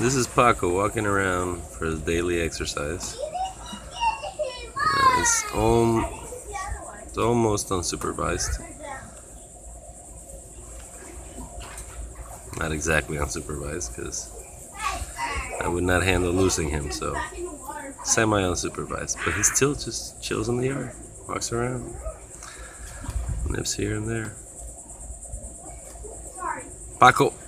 This is Paco walking around for his daily exercise. It's almost unsupervised. Not exactly unsupervised, because I would not handle losing him, so semi-unsupervised. But he still just chills in the yard, walks around, nips here and there. Paco!